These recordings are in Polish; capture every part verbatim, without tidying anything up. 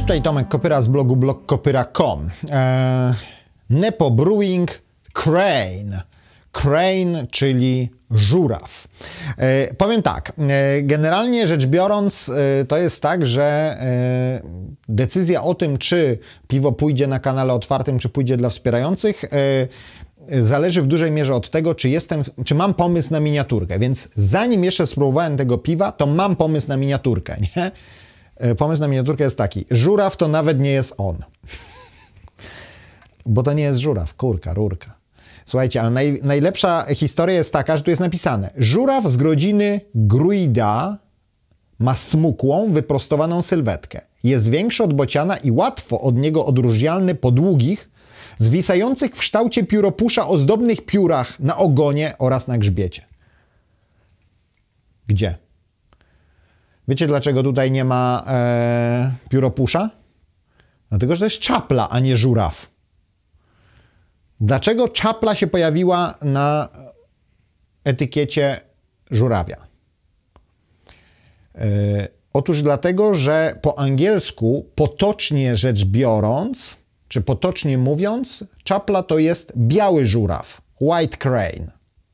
tutaj Tomek Kopyra z blogu blog kopyra kropka com. Eee, Nepo Brewing Crane. Crane, czyli żuraw. E, powiem tak, e, generalnie rzecz biorąc, e, to jest tak, że e, decyzja o tym, czy piwo pójdzie na kanale otwartym, czy pójdzie dla wspierających, e, zależy w dużej mierze od tego, czy jestem, czy mam pomysł na miniaturkę. Więc zanim jeszcze spróbowałem tego piwa, to mam pomysł na miniaturkę, nie? E, pomysł na miniaturkę jest taki: żuraw to nawet nie jest on. Bo to nie jest żuraw, kurka, rurka. Słuchajcie, ale naj, najlepsza historia jest taka, że tu jest napisane: żuraw z rodziny Gruida ma smukłą, wyprostowaną sylwetkę. Jest większy od bociana i łatwo od niego odróżnialny po długich, zwisających w kształcie pióropusza ozdobnych piórach na ogonie oraz na grzbiecie. Gdzie? Wiecie, dlaczego tutaj nie ma e, pióropusza? Dlatego, że to jest czapla, a nie żuraw. Dlaczego czapla się pojawiła na etykiecie żurawia? Yy, otóż dlatego, że po angielsku, potocznie rzecz biorąc, czy potocznie mówiąc, czapla to jest biały żuraw, white crane.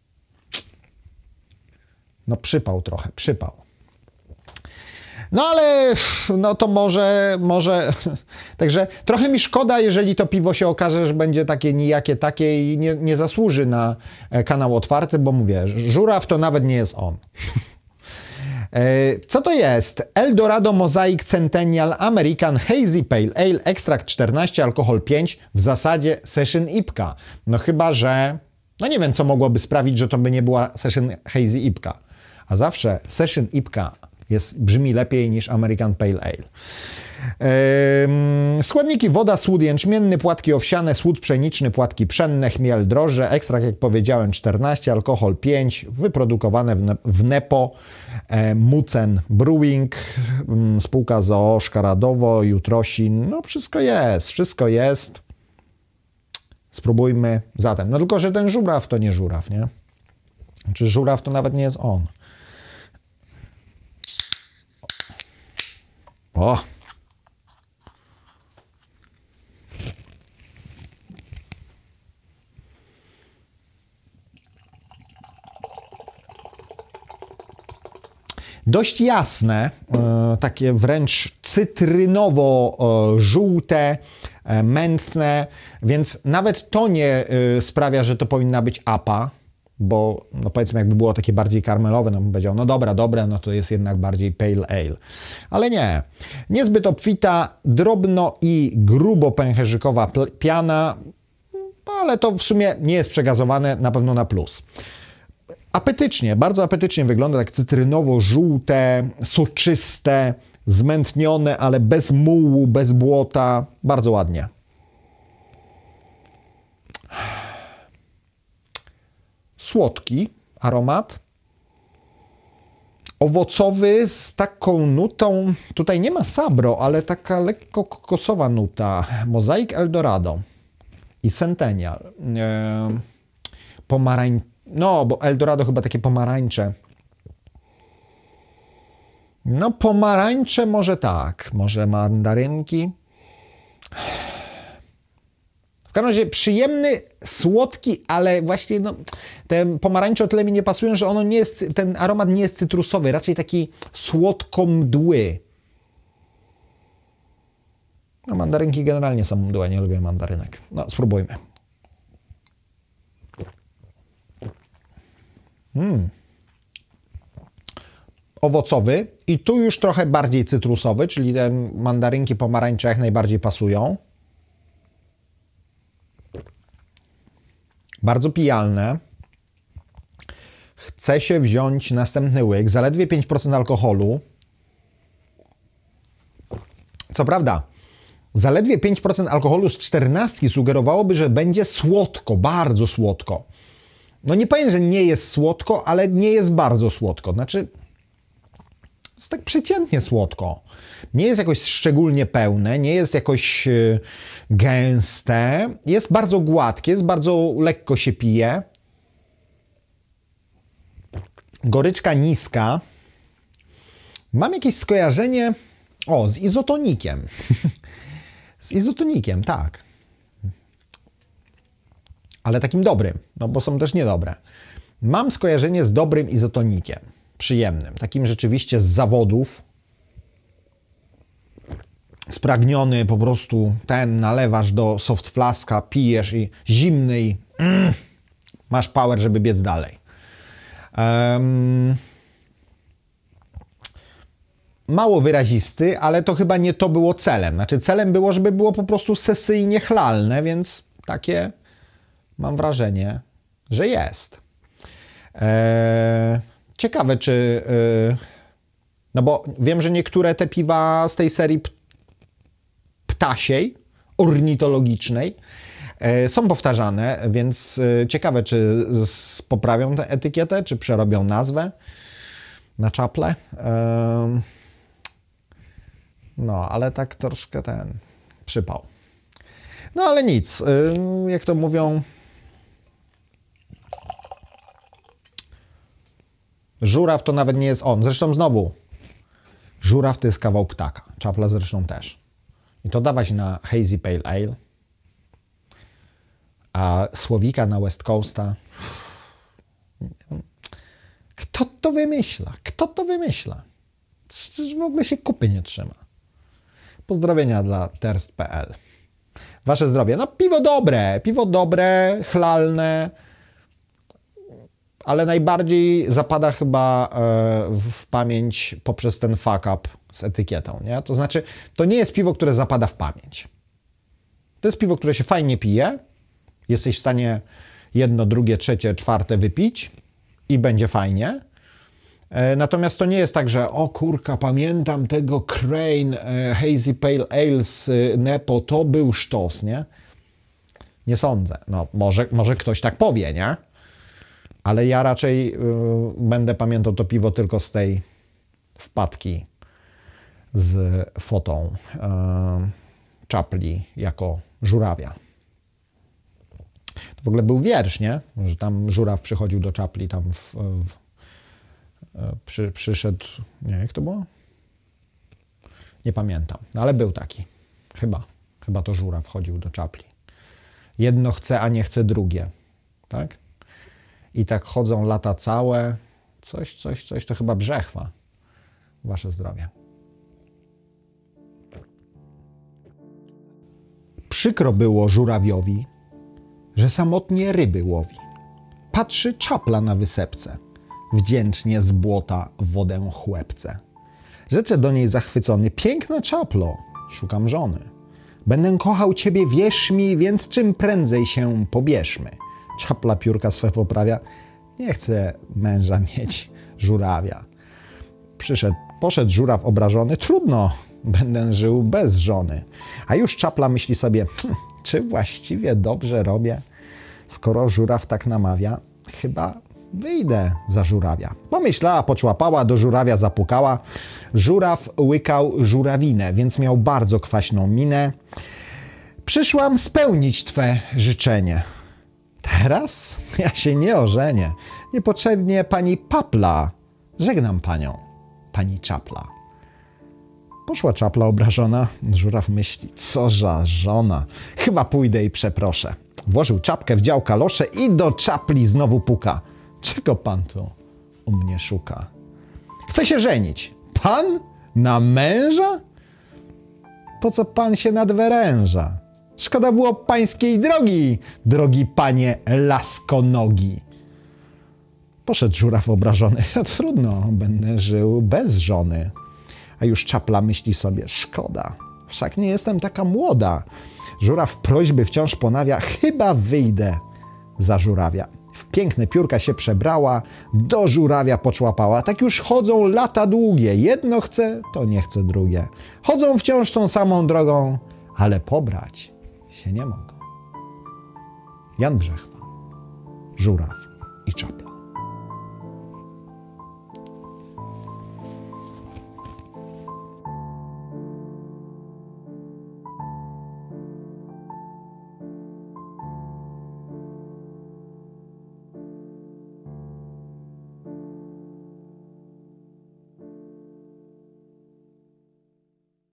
No przypał trochę, przypał. No ale no to może, może, także trochę mi szkoda, jeżeli to piwo się okaże, że będzie takie nijakie takie i nie, nie zasłuży na kanał otwarty, bo mówię, żuraw to nawet nie jest on. Co to jest? Eldorado Mosaic Centennial American Hazy Pale Ale, ekstrakt czternaście, alkohol pięć, w zasadzie session ipka. No chyba, że, no nie wiem, co mogłoby sprawić, że to by nie była session hazy ipka. A zawsze session ipka jest, brzmi lepiej niż American Pale Ale. Yy, składniki: woda, słód jęczmienny, płatki owsiane, słód pszeniczny, płatki pszenne, chmiel, drożdże, ekstrakt, jak powiedziałem, czternaście, alkohol pięć, wyprodukowane w, ne w Nepo e, Mucen Brewing, m, spółka z o o Szkaradowo, Jutrosin. No wszystko jest, wszystko jest. Spróbujmy zatem. No tylko, że ten żuraw to nie żuraw, nie? Czy żuraw to nawet nie jest on. O! Dość jasne, e, takie wręcz cytrynowo-żółte, e, mętne, więc nawet to nie e, sprawia, że to powinna być A P A, bo no powiedzmy, jakby było takie bardziej karmelowe, no bym powiedział, no dobra, dobre, no to jest jednak bardziej pale ale. Ale nie. Niezbyt obfita, drobno i grubo pęcherzykowa piana, ale to w sumie nie jest przegazowane, na pewno na plus. Apetycznie, bardzo apetycznie wygląda, tak cytrynowo-żółte, soczyste, zmętnione, ale bez mułu, bez błota, bardzo ładnie. Słodki aromat, owocowy z taką nutą, tutaj nie ma sabro, ale taka lekko kokosowa nuta. Mosaic Eldorado i Centennial. Eee, pomarań... No, bo Eldorado chyba takie pomarańcze. No, pomarańcze może tak, może mandarynki. W każdym razie przyjemny, słodki, ale właśnie no, te pomarańcze o tyle mi nie pasują, że ono nie jest, ten aromat nie jest cytrusowy, raczej taki słodko-mdły. No, mandarynki generalnie są mdłe, nie lubię mandarynek. No, spróbujmy. Mm. Owocowy i tu już trochę bardziej cytrusowy, czyli te mandarynki, pomarańcze jak najbardziej pasują. Bardzo pijalne. Chce się wziąć następny łyk. Zaledwie pięć procent alkoholu. Co prawda, zaledwie pięć procent alkoholu z czternastki sugerowałoby, że będzie słodko, bardzo słodko. No nie powiem, że nie jest słodko, ale nie jest bardzo słodko. Znaczy, jest tak przeciętnie słodko. Nie jest jakoś szczególnie pełne, nie jest jakoś yy, gęste. Jest bardzo gładkie, jest bardzo lekko się pije. Goryczka niska. Mam jakieś skojarzenie, o, z izotonikiem. Z izotonikiem, tak. Ale takim dobrym, no bo są też niedobre. Mam skojarzenie z dobrym izotonikiem, przyjemnym, takim rzeczywiście z zawodów. Spragniony po prostu ten, nalewasz do soft flaska, pijesz i zimny i mm, masz power, żeby biec dalej. Um, mało wyrazisty, ale to chyba nie to było celem. Znaczy celem było, żeby było po prostu sesyjnie chlalne, więc takie mam wrażenie, że jest. Eee, ciekawe, czy... Yy, no bo wiem, że niektóre te piwa z tej serii ptasiej, ornitologicznej, yy, są powtarzane, więc yy, ciekawe, czy z, poprawią tę etykietę, czy przerobią nazwę na czaple. Yy, no, ale tak troszkę ten przypał. No, ale nic. Yy, jak to mówią... Żuraw to nawet nie jest on. Zresztą znowu, żuraw to jest kawał ptaka. Czapla zresztą też. I to dawać na Hazy Pale Ale, a słowika na West Coasta. Kto to wymyśla? Kto to wymyśla? W ogóle się kupy nie trzyma. Pozdrowienia dla terst kropka p l. Wasze zdrowie. No piwo dobre, piwo dobre, chlalne, ale najbardziej zapada chyba w pamięć poprzez ten fuck up z etykietą, nie? To znaczy, to nie jest piwo, które zapada w pamięć. To jest piwo, które się fajnie pije, jesteś w stanie jedno, drugie, trzecie, czwarte wypić i będzie fajnie. Natomiast to nie jest tak, że o kurka, pamiętam tego Crane Hazy Pale Ale z Nepo, to był sztos, nie? Nie sądzę. No, może, może ktoś tak powie, nie? Ale ja raczej y, będę pamiętał to piwo tylko z tej wpadki z fotą y, czapli jako żurawia. To w ogóle był wiersz, nie? Że tam żuraw przychodził do czapli, tam w, w, przy, przyszedł, nie, jak to było? Nie pamiętam, no, ale był taki. Chyba, chyba to żuraw wchodził do czapli. Jedno chce, a nie chce drugie, tak? I tak chodzą lata całe. Coś, coś, coś, to chyba Brzechwa. Wasze zdrowie. Przykro było żurawiowi, że samotnie ryby łowi. Patrzy czapla na wysepce, wdzięcznie z błota wodę chłepce. Rzecze do niej zachwycony, piękna czaplo, szukam żony. Będę kochał ciebie, wierz mi, więc czym prędzej się pobierzmy. Czapla piórka swe poprawia, nie chce męża mieć żurawia. Przyszedł, poszedł żuraw obrażony, trudno, będę żył bez żony. A już czapla myśli sobie, hm, czy właściwie dobrze robię, skoro żuraw tak namawia, chyba wyjdę za żurawia. Pomyślała, poczłapała, do żurawia zapukała. Żuraw łykał żurawinę, więc miał bardzo kwaśną minę. Przyszłam spełnić twe życzenie. Teraz ja się nie ożenię. Niepotrzebnie pani papla. Żegnam panią, pani czapla. Poszła czapla obrażona. Żuraw myśli, co za żona. Chyba pójdę i przeproszę. Włożył czapkę, wdział kalosze i do czapli znowu puka. Czego pan tu u mnie szuka? Chce się żenić. Pan? Na męża? Po co pan się nadwyręża? Szkoda było pańskiej drogi, drogi panie laskonogi. Poszedł żuraw obrażony. Trudno, będę żył bez żony. A już czapla myśli sobie, szkoda, wszak nie jestem taka młoda. Żuraw prośby wciąż ponawia, chyba wyjdę za żurawia. W piękne piórka się przebrała, do żurawia poczłapała. Tak już chodzą lata długie, jedno chce, to nie chce drugie. Chodzą wciąż tą samą drogą, ale pobrać się nie mogą. Jan Brzechwa, żuraw i czapla.